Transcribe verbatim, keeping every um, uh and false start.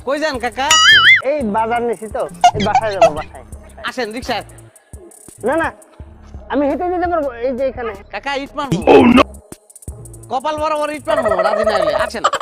কই যান কাকা? এই বাজার নিছি তো, এই বাসায় যাবো বাসায়। আসেন রিক্সা। না না, আমি হেঁটে যেতে পারবো, এই যে এখানে। কাকা ইট মারবো। কপাল বরাবর ইট মারবো রাজি না হইলে। আসেন।